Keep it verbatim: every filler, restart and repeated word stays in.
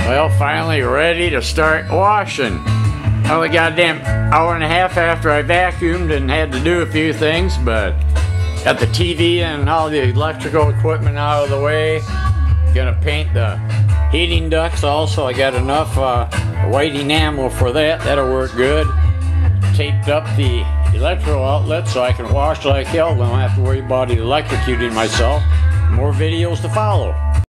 Well, finally ready to start washing. Only goddamn hour and a half after I vacuumed and had to do a few things, but got the T V and all the electrical equipment out of the way. Gonna paint the heating ducts also. I got enough uh, white enamel for that. That'll work good. Taped up the electrical outlet so I can wash like hell. Don't have to worry about electrocuting myself. More videos to follow.